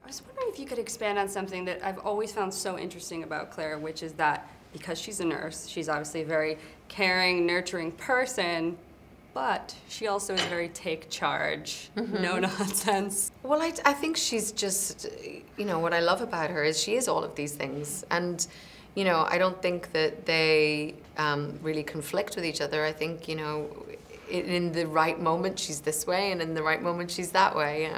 I was wondering if you could expand on something that I've always found so interesting about Claire, which is that because she's a nurse, she's obviously a very caring, nurturing person, but she also is very take charge, no nonsense. Well, I think she's just, you know, what I love about her is she is all of these things. And, you know, I don't think that they really conflict with each other. I think, you know, in the right moment she's this way, and in the right moment she's that way.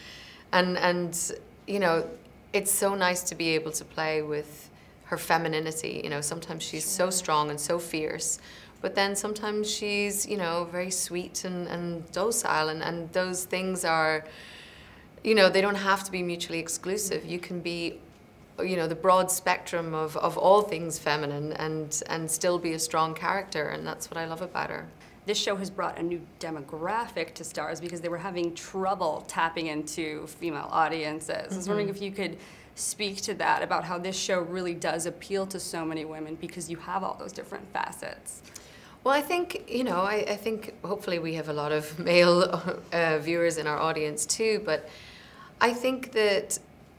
And you know, it's so nice to be able to play with her femininity. You know, sometimes she's so strong and so fierce, but then sometimes she's, you know, very sweet and docile, and those things are, you know, they don't have to be mutually exclusive. You can be, you know, the broad spectrum of all things feminine and still be a strong character, and that's what I love about her. This show has brought a new demographic to Starz because they were having trouble tapping into female audiences. I was wondering if you could speak to that, about how this show really does appeal to so many women because you have all those different facets. Well, I think, you know, I think hopefully we have a lot of male viewers in our audience too, but I think that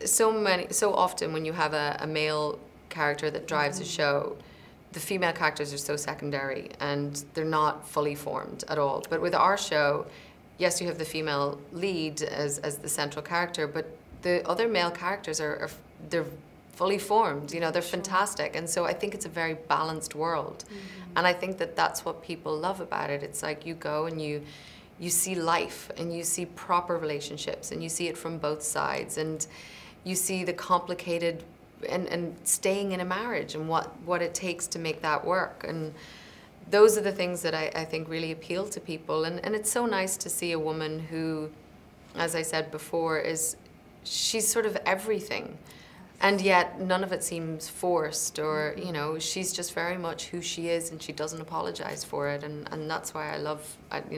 so often when you have a male character that drives a show, the female characters are so secondary and they're not fully formed at all. But with our show, yes, you have the female lead as the central character, but the other male characters they're fully formed, you know, they're fantastic. And so I think it's a very balanced world. And I think that that's what people love about it. It's like you go and you see life, and you see proper relationships, and you see it from both sides, and you see the complicated and staying in a marriage and what it takes to make that work. And those are the things that I think really appeal to people. And it's so nice to see a woman who, as I said before, she's sort of everything. And yet none of it seems forced, or, you know, she's just very much who she is, and she doesn't apologize for it. And that's why I love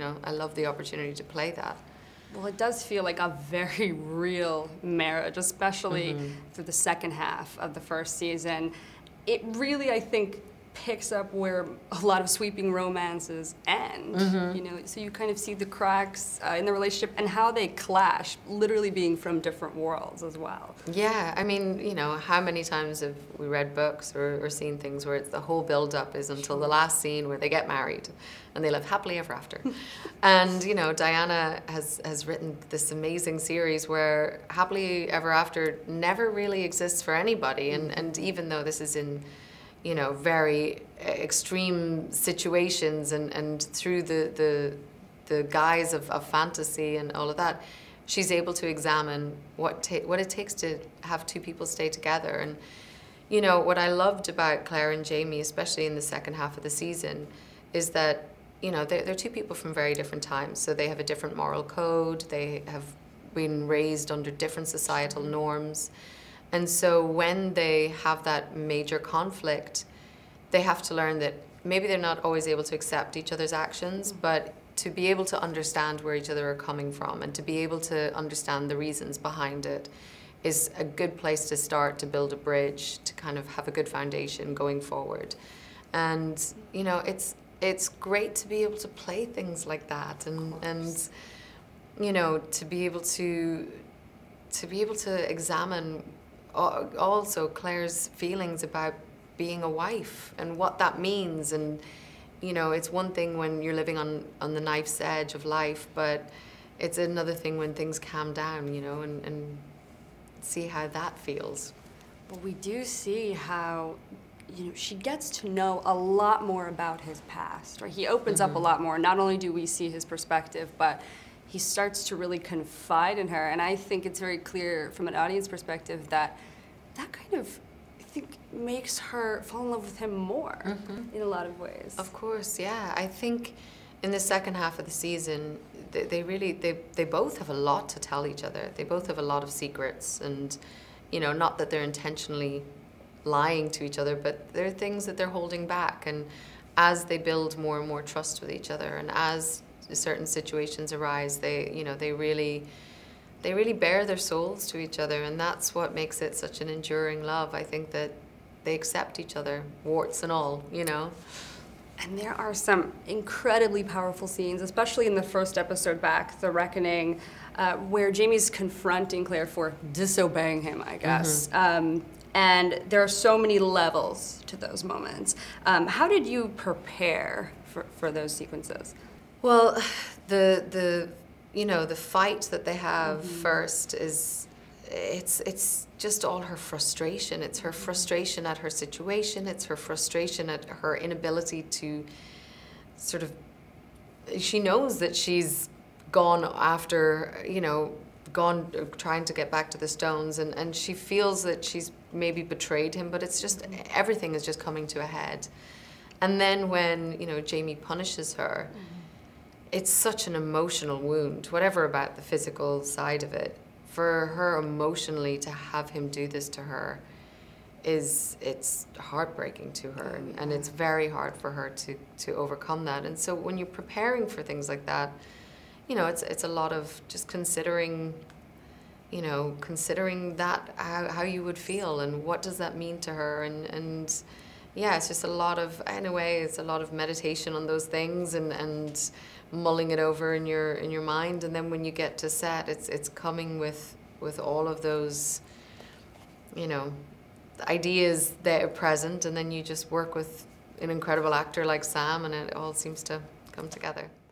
the opportunity to play that. Well, it does feel like a very real marriage, especially through the second half of the first season. It really, I think, picks up where a lot of sweeping romances end. You know, so you kind of see the cracks in the relationship and how they clash, literally being from different worlds as well. Yeah, I mean, you know, how many times have we read books or seen things where it's the whole build-up is until the last scene where they get married and they live happily ever after. And, you know, Diana has written this amazing series where happily ever after never really exists for anybody. And even though this is in, you know, very extreme situations and through the guise of fantasy and all of that, she's able to examine what it takes to have two people stay together. And, you know, what I loved about Claire and Jamie, especially in the second half of the season, is that, you know, they're two people from very different times. So they have a different moral code. They have been raised under different societal norms. And so when they have that major conflict, they have to learn that maybe they're not always able to accept each other's actions, but to be able to understand where each other are coming from and to be able to understand the reasons behind it is a good place to start to build a bridge, to kind of have a good foundation going forward. And, you know, it's great to be able to play things like that, and you know, to be able to examine also Claire's feelings about being a wife and what that means. And, you know, it's one thing when you're living on the knife's edge of life, but it's another thing when things calm down, you know, and see how that feels. But we do see how, you know, she gets to know a lot more about his past, right? He opens up a lot more. Not only do we see his perspective, but he starts to really confide in her. And I think it's very clear from an audience perspective that that kind of, I think, makes her fall in love with him more in a lot of ways. Of course, yeah. I think in the second half of the season, they both have a lot to tell each other. They both have a lot of secrets, and, you know, not that they're intentionally lying to each other, but there are things that they're holding back. And as they build more and more trust with each other, and as certain situations arise, they really bare their souls to each other, and that's what makes it such an enduring love. I think that they accept each other, warts and all, you know. And there are some incredibly powerful scenes, especially in the first episode back, The Reckoning. where Jamie's confronting Claire for disobeying him, I guess. And there are so many levels to those moments. How did you prepare for those sequences? Well, the fight that they have first is, it's just all her frustration. It's her frustration at her situation. It's her frustration at her inability to sort of, she knows that she's gone after, gone trying to get back to the Stones, and she feels that she's maybe betrayed him, but it's just, everything is just coming to a head. And then when, Jamie punishes her, it's such an emotional wound, whatever about the physical side of it. For her emotionally to have him do this to her it's heartbreaking to her, and it's very hard for her to overcome that. And so when you're preparing for things like that, it's a lot of just considering that, how you would feel, and what does that mean to her, and yeah, it's just a lot of, in a way, it's a lot of meditation on those things, and mulling it over in your mind. And then when you get to set, it's coming with all of those, ideas that are present, and then you just work with an incredible actor like Sam, and it all seems to come together.